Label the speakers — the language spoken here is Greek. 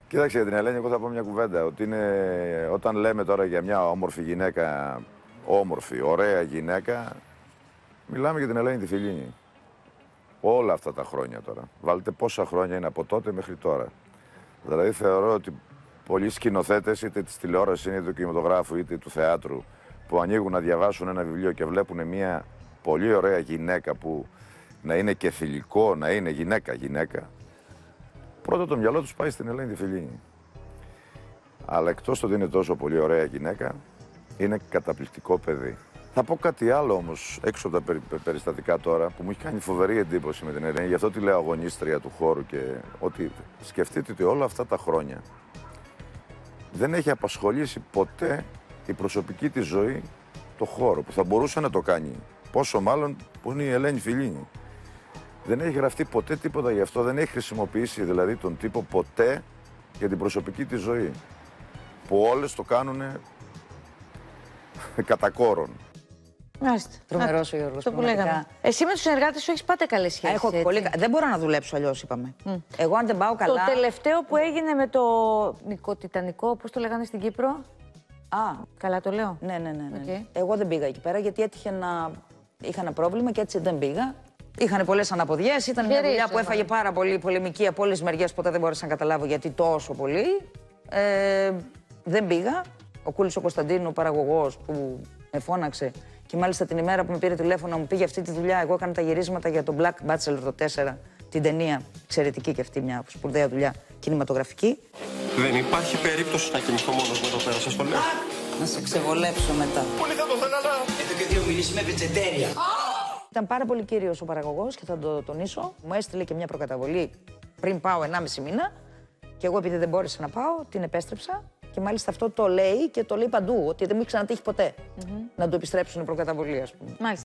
Speaker 1: Κοίταξε, για την Ελένη, εγώ θα πω μια κουβέντα. Ότι είναι, όταν λέμε τώρα για μια όμορφη γυναίκα, όμορφη, ωραία γυναίκα, μιλάμε για την Ελένη τη Φιλίνη. Όλα αυτά τα χρόνια τώρα. Βάλτε πόσα χρόνια είναι από τότε μέχρι τώρα. Δηλαδή θεωρώ ότι πολλοί σκηνοθέτες, είτε της τηλεόρασης, είτε του κινηματογράφου, είτε του θεάτρου, που ανοίγουν να διαβάσουν ένα βιβλίο και βλέπουν μια πολύ ωραία γυναίκα που να είναι και θηλυκό, να είναι γυναίκα, πρώτα το μυαλό τους πάει στην Ελένη τη Φιλίνη. Αλλά εκτός το ότι είναι τόσο πολύ ωραία γυναίκα, είναι καταπληκτικό παιδί. Θα πω κάτι άλλο όμως, έξω από τα περιστατικά τώρα, που μου έχει κάνει φοβερή εντύπωση με την Ελένη, γι' αυτό τη λέω αγωνίστρια του χώρου, και ότι σκεφτείτε ότι όλα αυτά τα χρόνια δεν έχει απασχολήσει ποτέ η προσωπική της ζωή το χώρο, που θα μπορούσε να το κάνει. Πόσο μάλλον που είναι η Ελένη Φιλίνη. Δεν έχει γραφτεί ποτέ τίποτα γι' αυτό, δεν έχει χρησιμοποιήσει δηλαδή τον τύπο ποτέ για την προσωπική της ζωή. Που όλες το κάνουνε κατά κόρον.
Speaker 2: Μάλιστα.
Speaker 3: Τρομερός ο Γιώργος.
Speaker 2: Το που λέγαμε. Εσύ με τους συνεργάτες σου έχεις πάντα καλές σχέσεις.
Speaker 3: Έχω πολύ... Δεν μπορώ να δουλέψω αλλιώς, είπαμε. Εγώ αν δεν πάω καλά...
Speaker 2: Το τελευταίο που έγινε με το Νικοτιτανικό, πώς το λέγανε στην Κύπρο.
Speaker 3: Α,
Speaker 2: καλά το λέω.
Speaker 3: ναι.
Speaker 2: Okay.
Speaker 3: Εγώ δεν πήγα εκεί πέρα γιατί έτυχε να... Είχα ένα πρόβλημα και έτσι δεν πήγα. Είχαν πολλές αναποδιές, ήταν μια δουλειά που έφαγε πάρα πολύ πολεμική από όλες τις μεριές, ποτέ δεν μπόρεσα να καταλάβω γιατί τόσο πολύ. Δεν πήγα. Ο Κούλης ο Κωνσταντίνου, ο παραγωγός που με φώναξε και μάλιστα την ημέρα που με πήρε τηλέφωνο μου πήγε αυτή τη δουλειά. Εγώ έκανα τα γυρίσματα για τον Black Bachelor το 4, την ταινία. Εξαιρετική και αυτή μια σπουδαία δουλειά κινηματογραφική.
Speaker 4: Δεν υπάρχει περίπτωση να κοιμηθώ μόνος με εδώ πέρα, σας το λέω.
Speaker 3: Να σε ξεβολέψω μετά.
Speaker 4: Πολύ θα το θέλα, αλλά...
Speaker 5: Εδώ και 2 μιλήσεις με πετσετέρια.
Speaker 3: Ήταν πάρα πολύ κύριος ο παραγωγός και θα το τονίσω. Μου έστειλε και μια προκαταβολή πριν πάω 1,5 μήνα. Και εγώ επειδή δεν μπόρεσα να πάω, την επέστρεψα. Και μάλιστα αυτό το λέει και το λέει παντού, ότι δεν μου έχει ξανατύχει ποτέ να του επιστρέψουν η προκαταβολή, ας πούμε.
Speaker 2: Μάλιστα.